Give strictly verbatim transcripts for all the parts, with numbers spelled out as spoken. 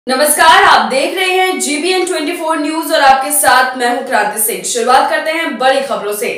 नमस्कार, आप देख रहे हैं जीबीएन चौबीस न्यूज और आपके साथ मैं हूं क्रांति सिंह। शुरुआत करते हैं बड़ी खबरों से।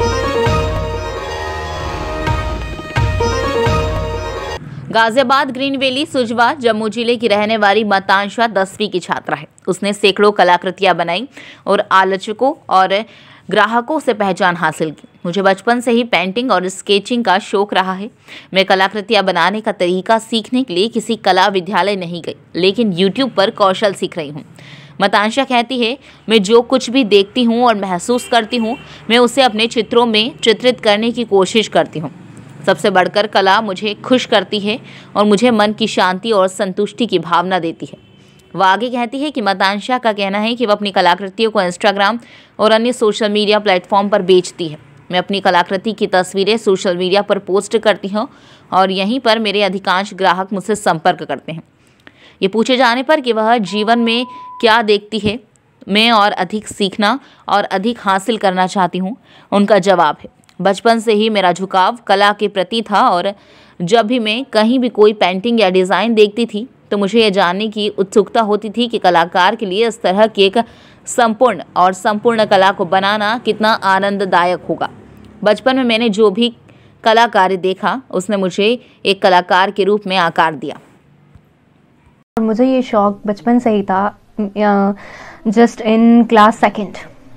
गाजियाबाद ग्रीन वैली सुजवा जम्मू जिले की रहने वाली मतांशा दसवीं की छात्रा है। उसने सैकड़ों कलाकृतियां बनाई और आलोचकों और ग्राहकों से पहचान हासिल की। मुझे बचपन से ही पेंटिंग और स्केचिंग का शौक रहा है। मैं कलाकृतियां बनाने का तरीका सीखने के लिए किसी कला विद्यालय नहीं गई, लेकिन यूट्यूब पर कौशल सीख रही हूँ। मतांशा कहती है, मैं जो कुछ भी देखती हूँ और महसूस करती हूँ, मैं उसे अपने चित्रों में चित्रित करने की कोशिश करती हूँ। सबसे बढ़कर कला मुझे खुश करती है और मुझे मन की शांति और संतुष्टि की भावना देती है। वह आगे कहती है कि मतांशा का कहना है कि वह अपनी कलाकृतियों को इंस्टाग्राम और अन्य सोशल मीडिया प्लेटफॉर्म पर बेचती है। मैं अपनी कलाकृति की तस्वीरें सोशल मीडिया पर पोस्ट करती हूँ और यहीं पर मेरे अधिकांश ग्राहक मुझसे संपर्क करते हैं। ये पूछे जाने पर कि वह जीवन में क्या देखती है, मैं और अधिक सीखना और अधिक हासिल करना चाहती हूँ, उनका जवाब है, बचपन से ही मेरा झुकाव कला के प्रति था और जब भी मैं कहीं भी कोई पेंटिंग या डिज़ाइन देखती थी तो मुझे ये जानने की उत्सुकता होती थी कि कलाकार के लिए इस तरह की एक संपूर्ण और संपूर्ण कला को बनाना कितना आनंददायक होगा। बचपन में मैंने जो भी कलाकारी देखा उसने मुझे एक कलाकार के रूप में आकार दिया। मुझे ये शौक बचपन से ही था, just in class second.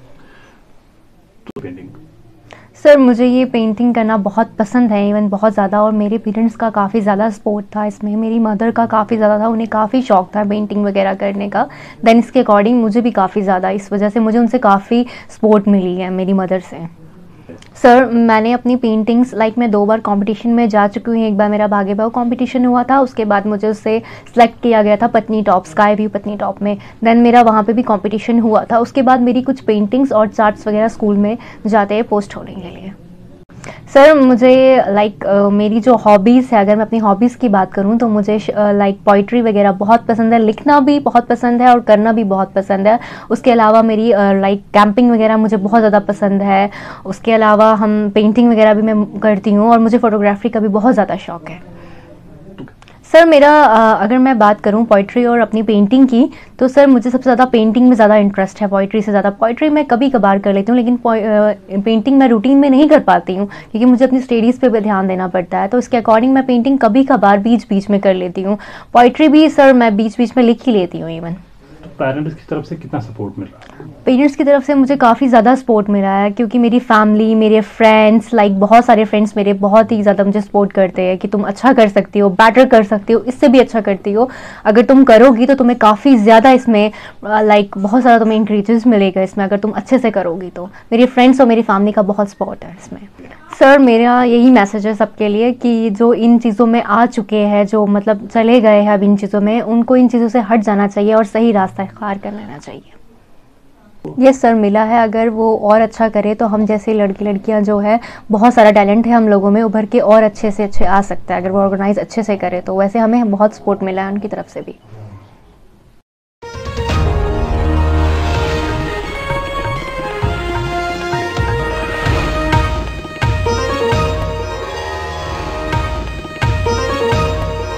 Sir मुझे ये पेंटिंग करना बहुत पसंद है, इवन बहुत ज़्यादा, और मेरे पेरेंट्स का काफ़ी ज़्यादा सपोर्ट था इसमें। मेरी मदर का काफ़ी ज़्यादा था, उन्हें काफ़ी शौक था पेंटिंग वगैरह करने का। देन इसके अकॉर्डिंग मुझे भी काफ़ी ज़्यादा, इस वजह से मुझे उनसे काफ़ी सपोर्ट मिली है मेरी मदर से। सर मैंने अपनी पेंटिंग्स लाइक मैं दो बार कंपटीशन में जा चुकी हूँ। एक बार मेरा भाग्य भाव कंपटीशन हुआ था, उसके बाद मुझे उससे सिलेक्ट किया गया था Patnitop, sky view Patnitop में। देन मेरा वहाँ पे भी कंपटीशन हुआ था। उसके बाद मेरी कुछ पेंटिंग्स और चार्ट्स वगैरह स्कूल में जाते हैं पोस्ट होने के लिए। सर मुझे लाइक like, uh, मेरी जो हॉबीज़ है, अगर मैं अपनी हॉबीज़ की बात करूँ तो मुझे लाइक पोइट्री वगैरह बहुत पसंद है, लिखना भी बहुत पसंद है और करना भी बहुत पसंद है। उसके अलावा मेरी लाइक uh, कैंपिंग वगैरह मुझे बहुत ज़्यादा पसंद है। उसके अलावा हम पेंटिंग वगैरह भी मैं करती हूँ और मुझे फ़ोटोग्राफी का भी बहुत ज़्यादा शौक है। सर मेरा अगर मैं बात करूं पोइट्री और अपनी पेंटिंग की, तो सर मुझे सबसे ज़्यादा पेंटिंग में ज़्यादा इंटरेस्ट है पोइट्री से ज़्यादा। पोइट्री मैं कभी कभार कर लेती हूँ, लेकिन पेंटिंग मैं रूटीन में नहीं कर पाती हूँ क्योंकि मुझे अपनी स्टडीज़ पे भी ध्यान देना पड़ता है। तो इसके अकॉर्डिंग मैं पेंटिंग कभी कभार बीच बीच में कर लेती हूँ। पोइट्री भी सर मैं बीच बीच में लिख ही लेती हूँ इवन। पेरेंट्स की तरफ से कितना सपोर्ट मिल रहा है? पेरेंट्स की तरफ से मुझे काफ़ी ज़्यादा सपोर्ट मिला है, क्योंकि मेरी फैमिली, मेरे फ्रेंड्स, लाइक बहुत सारे फ्रेंड्स मेरे बहुत ही ज़्यादा मुझे सपोर्ट करते हैं कि तुम अच्छा कर सकती हो, बेटर कर सकती हो, इससे भी अच्छा करती हो। अगर तुम करोगी तो तुम्हें काफ़ी ज़्यादा इसमें लाइक बहुत सारा तुम्हें इंक्रीजेस मिलेगा इसमें, अगर तुम अच्छे से करोगी तो। मेरे फ्रेंड्स और मेरी फैमिली का बहुत सपोर्ट है इसमें। सर मेरा यही मैसेज है सबके लिए कि जो इन चीज़ों में आ चुके हैं, जो मतलब चले गए हैं अब इन चीज़ों में, उनको इन चीज़ों से हट जाना चाहिए और सही रास्ता इख्तियार कर लेना चाहिए। ये सर मिला है, अगर वो और अच्छा करे तो हम जैसे लड़के लड़कियां जो है, बहुत सारा टैलेंट है हम लोगों में, उभर के और अच्छे से अच्छे आ सकता है अगर वो ऑर्गेनाइज अच्छे से करे तो। वैसे हमें बहुत सपोर्ट मिला है उनकी तरफ से भी।